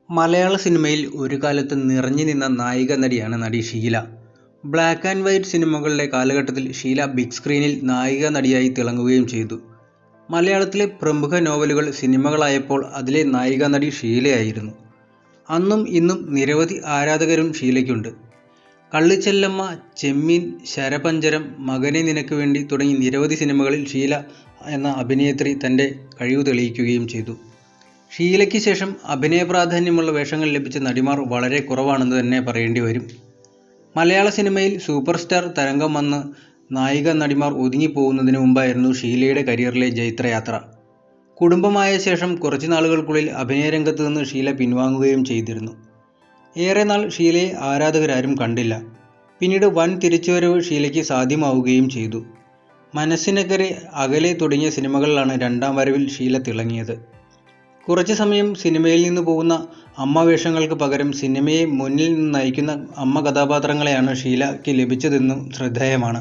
മലയാള സിനിമയിൽ ഒരു കാലത്ത് നിറഞ്ഞു നിന്ന നായിക നടിയാണ് നടി ഷീല. ബ്ലാക്ക് ആൻഡ് വൈറ്റ് സിനിമകളുടെ കാലഘട്ടത്തിൽ ഷീല ബിഗ് സ്ക്രീനിൽ നായിക നടിയായി തിളങ്ങുകയും ചെയ്തു. മലയാളത്തിലെ പ്രമുഖ നോവലുകൾ സിനിമകളായപ്പോൾ അതിലെ നായിക നടി ഷീലയായിരുന്നു. അന്നും ഇന്നും നിരവധി ആരാധകരും ഷീലയ്ക്കുണ്ട്. കള്ളിച്ചെല്ലമ്മ, ചെമ്മീൻ, ശരപഞ്ചരം, മകനെ നിനക്ക് വേണ്ടി തുടങ്ങി നിരവധി സിനിമകളിൽ ഷീല എന്ന അഭിനേത്രി തൻ്റെ കഴിവ് തെളിയിക്കുകയും ചെയ്തു. ഷീലയ്ക്ക് ശേഷം അഭിനയ പ്രാധാന്യമുള്ള വേഷങ്ങൾ ലഭിച്ച നടിമാർ വളരെ കുറവാണെന്ന് തന്നെ പറയേണ്ടി വരും. മലയാള സിനിമയിൽ സൂപ്പർ സ്റ്റാർ തരംഗം വന്ന് നായിക നടിമാർ ഒതുങ്ങിപ്പോകുന്നതിന് മുമ്പായിരുന്നു ഷീലയുടെ കരിയറിലെ ജൈത്രയാത്ര. കുടുംബമായ ശേഷം കുറച്ചു നാളുകൾക്കുള്ളിൽ അഭിനയരംഗത്ത് നിന്ന് ഷീല പിൻവാങ്ങുകയും ചെയ്തിരുന്നു. ഏറെ നാൾ ഷീലയെ ആരാധകരാരും കണ്ടില്ല. പിന്നീട് വൻ തിരിച്ചുവരവ് ഷീലയ്ക്ക് സാധ്യമാവുകയും ചെയ്തു. മനസ്സിനക്കരെ, അകലെ തുടങ്ങിയ സിനിമകളിലാണ് രണ്ടാം വരവിൽ ഷീല തിളങ്ങിയത്. കുറച്ചു സമയം സിനിമയിൽ നിന്ന് പോകുന്ന അമ്മ വേഷങ്ങൾക്ക് പകരം സിനിമയെ മുന്നിൽ നിന്ന് നയിക്കുന്ന അമ്മ കഥാപാത്രങ്ങളെയാണ് ഷീലയ്ക്ക് ലഭിച്ചതെന്നും ശ്രദ്ധേയമാണ്.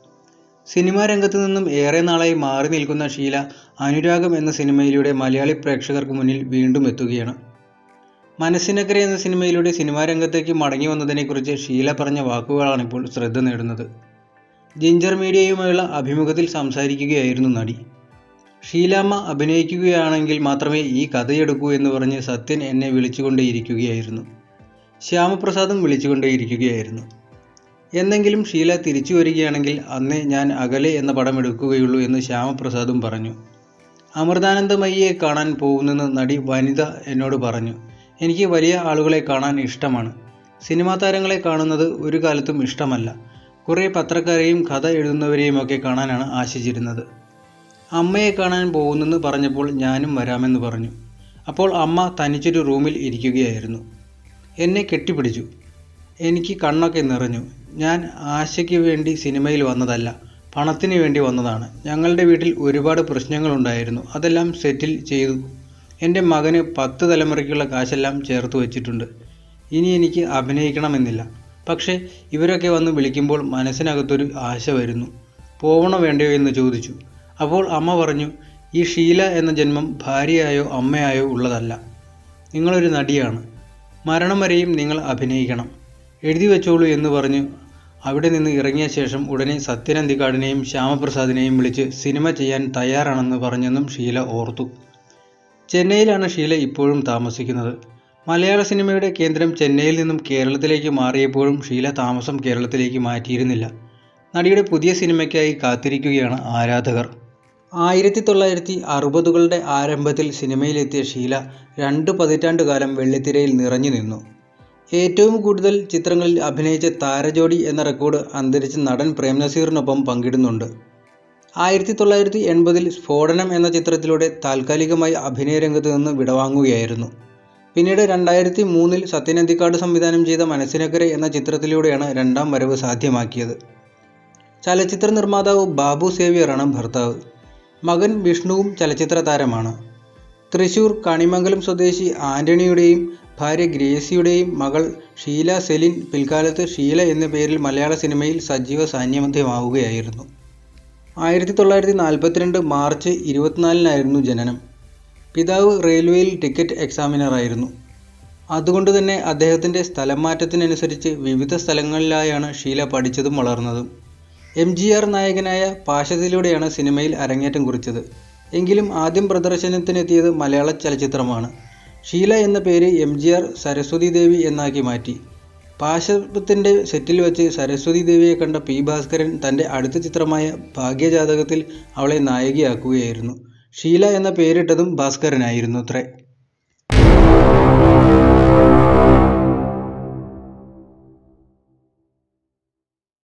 സിനിമാ രംഗത്തു നിന്നും ഏറെ നാളായി മാറി നിൽക്കുന്ന ഷീല അനുരാഗം എന്ന സിനിമയിലൂടെ മലയാളി പ്രേക്ഷകർക്ക് മുന്നിൽ വീണ്ടും എത്തുകയാണ്. മനസ്സിനക്കരെ എന്ന സിനിമയിലൂടെ സിനിമാ രംഗത്തേക്ക് മടങ്ങി വന്നതിനെക്കുറിച്ച് ഷീല പറഞ്ഞ വാക്കുകളാണിപ്പോൾ ശ്രദ്ധ നേടുന്നത്. ജിഞ്ചർ മീഡിയയുമായുള്ള അഭിമുഖത്തിൽ സംസാരിക്കുകയായിരുന്നു നടി. ഷീലാമ്മ അഭിനയിക്കുകയാണെങ്കിൽ മാത്രമേ ഈ കഥയെടുക്കൂ എന്ന് പറഞ്ഞ് സത്യൻ എന്നെ വിളിച്ചുകൊണ്ടേയിരിക്കുകയായിരുന്നു. ശ്യാമപ്രസാദും വിളിച്ചുകൊണ്ടേയിരിക്കുകയായിരുന്നു. എന്നെങ്കിലും ഷീല തിരിച്ചു വരികയാണെങ്കിൽ അന്നേ ഞാൻ അകലെ എന്ന പടം എടുക്കുകയുള്ളൂ എന്ന് ശ്യാമപ്രസാദും പറഞ്ഞു. അമൃതാനന്ദമയിയെ കാണാൻ പോകുന്നെന്ന് നടി വനിത എന്നോട് പറഞ്ഞു. എനിക്ക് വലിയ ആളുകളെ കാണാൻ ഇഷ്ടമാണ്. സിനിമാ താരങ്ങളെ കാണുന്നത് ഒരു കാലത്തും ഇഷ്ടമല്ല. കുറേ പത്രക്കാരെയും കഥ എഴുതുന്നവരെയുമൊക്കെ കാണാനാണ് ആശിച്ചിരുന്നത്. അമ്മയെ കാണാൻ പോകുന്നെന്ന് പറഞ്ഞപ്പോൾ ഞാനും വരാമെന്ന് പറഞ്ഞു. അപ്പോൾ അമ്മ തനിച്ചൊരു റൂമിൽ ഇരിക്കുകയായിരുന്നു. എന്നെ കെട്ടിപ്പിടിച്ചു. എനിക്ക് കണ്ണൊക്കെ നിറഞ്ഞു. ഞാൻ ആശയ്ക്ക് വേണ്ടി സിനിമയിൽ വന്നതല്ല, പണത്തിന് വേണ്ടി വന്നതാണ്. ഞങ്ങളുടെ വീട്ടിൽ ഒരുപാട് പ്രശ്നങ്ങളുണ്ടായിരുന്നു. അതെല്ലാം സെറ്റിൽ ചെയ്തു. എൻ്റെ മകന് 10 തലമുറയ്ക്കുള്ള കാശെല്ലാം ചേർത്ത് വച്ചിട്ടുണ്ട്. ഇനി എനിക്ക് അഭിനയിക്കണമെന്നില്ല. പക്ഷേ ഇവരൊക്കെ വന്ന് വിളിക്കുമ്പോൾ മനസ്സിനകത്തൊരു ആശ വരുന്നു. പോവണോ വേണ്ടയോ എന്ന് ചോദിച്ചു. അപ്പോൾ അമ്മ പറഞ്ഞു, ഈ ഷീല എന്ന ജന്മം ഭാര്യയായോ അമ്മയായോ ഉള്ളതല്ല. നിങ്ങളൊരു നടിയാണ്. മരണം വരെയും നിങ്ങൾ അഭിനയിക്കണം. എഴുതി വെച്ചോളൂ എന്ന് പറഞ്ഞു അവിടെ നിന്ന് ഇറങ്ങിയ ശേഷം ഉടനെ സത്യൻ അന്തിക്കാടിനെയും ശ്യാമപ്രസാദിനെയും വിളിച്ച് സിനിമ ചെയ്യാൻ തയ്യാറാണെന്ന് പറഞ്ഞെന്നും ഷീല ഓർത്തു. ചെന്നൈയിലാണ് ഷീല ഇപ്പോഴും താമസിക്കുന്നത്. മലയാള സിനിമയുടെ കേന്ദ്രം ചെന്നൈയിൽ നിന്നും കേരളത്തിലേക്ക് മാറിയപ്പോഴും ഷീല താമസം കേരളത്തിലേക്ക് മാറ്റിയിരുന്നില്ല. നടിയുടെ പുതിയ സിനിമയ്ക്കായി കാത്തിരിക്കുകയാണ് ആരാധകർ. 1960കളുടെ ആരംഭത്തിൽ സിനിമയിലെത്തിയ ഷീല 2 പതിറ്റാണ്ടുകാലം വെള്ളിത്തിരയിൽ നിറഞ്ഞു നിന്നു. ഏറ്റവും കൂടുതൽ ചിത്രങ്ങളിൽ അഭിനയിച്ച താരജോഡി എന്ന റെക്കോർഡ് അന്തരിച്ച നടൻ പ്രേം നസീറിനൊപ്പം പങ്കിടുന്നുണ്ട്. 1980-ൽ സ്ഫോടനം എന്ന ചിത്രത്തിലൂടെ താൽക്കാലികമായി അഭിനയരംഗത്ത് നിന്ന് വിടവാങ്ങുകയായിരുന്നു. പിന്നീട് 2003-ൽ സത്യൻ അന്തിക്കാട് സംവിധാനം ചെയ്ത മനസ്സിനക്കരെ എന്ന ചിത്രത്തിലൂടെയാണ് രണ്ടാം വരവ് സാധ്യമാക്കിയത്. ചലച്ചിത്ര നിർമ്മാതാവ് ബാബു സേവ്യറാണ് ഭർത്താവ്. മകൻ വിഷ്ണുവും ചലച്ചിത്ര താരമാണ്. തൃശൂർ കണിമംഗലം സ്വദേശി ആന്റണിയുടെയും ഭാര്യ ഗ്രേസിയുടെയും മകൾ ഷീല സെലിൻ പിൽക്കാലത്ത് ഷീല എന്ന പേരിൽ മലയാള സിനിമയിൽ സജീവ സാന്നിധ്യമാവുകയായിരുന്നു. 1942 മാർച്ച് 24-നായിരുന്നു ജനനം. പിതാവ് റെയിൽവേയിൽ ടിക്കറ്റ് എക്സാമിനറായിരുന്നു. അതുകൊണ്ട് തന്നെ അദ്ദേഹത്തിൻ്റെ സ്ഥലം മാറ്റത്തിനനുസരിച്ച് വിവിധ സ്ഥലങ്ങളിലായാണ് ഷീല പഠിച്ചതും വളർന്നതും. MGR നായകനായ പാശത്തിലൂടെയാണ് സിനിമയിൽ അരങ്ങേറ്റം കുറിച്ചത്. എങ്കിലും ആദ്യം പ്രദർശനത്തിനെത്തിയത് മലയാള ചലച്ചിത്രമാണ്. ഷീല എന്ന പേര് MGR സരസ്വതി ദേവി എന്നാക്കി മാറ്റി. പാശത്തിൻ്റെ സെറ്റിൽ വെച്ച് സരസ്വതി ദേവിയെ കണ്ട P. ഭാസ്കരൻ തൻ്റെ അടുത്ത ചിത്രമായ ഭാഗ്യജാതകത്തിൽ അവളെ നായികയാക്കുകയായിരുന്നു. ഷീല എന്ന പേരിട്ടതും ഭാസ്കരനായിരുന്നു അത്രേ.